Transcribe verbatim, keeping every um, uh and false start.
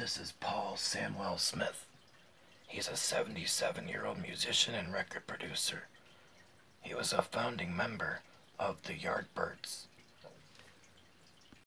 This is Paul Samwell-Smith. He's a seventy-seven-year-old musician and record producer. He was a founding member of the Yardbirds.